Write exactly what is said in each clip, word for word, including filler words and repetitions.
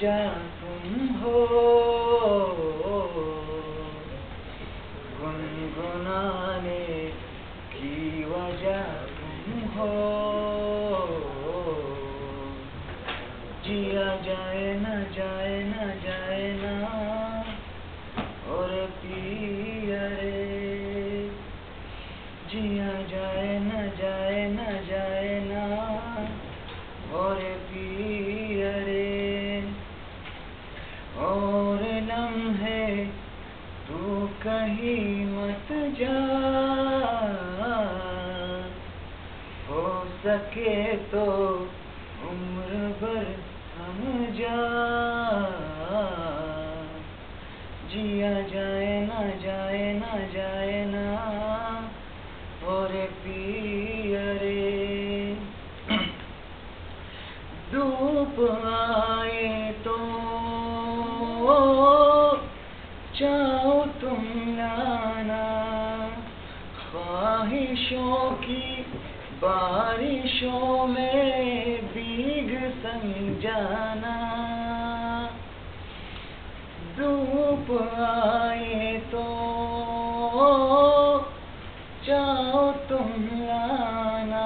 वजह तुम हो, गुनगुनाने की वजह तुम हो। जिया जाए न जाए न जाए ना और पिया रे, जिया जाए न जाए न जाए ना और पिया रे। और लम्हे तू कहीं मत जा, हो सके तो उम्र भर हम जा। जिया जाए न जाए न जाए ना और पिया रे। धूप आए तो चाहो तुम लाना, ख्वाहिशों की बारिशों में भीग समझाना। धूप आए तो चाहो तुम लाना,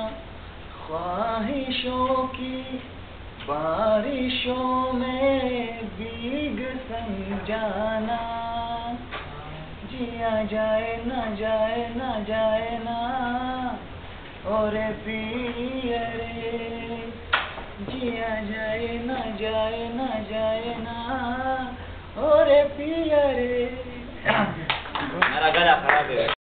ख्वाहिशों की बारिशों में भीग समझाना। जिया जाए न जाए न जाए ना और पिया रे, जिया जाए न जाए न जाए ना और पिया रे। मेरा गला खराब है।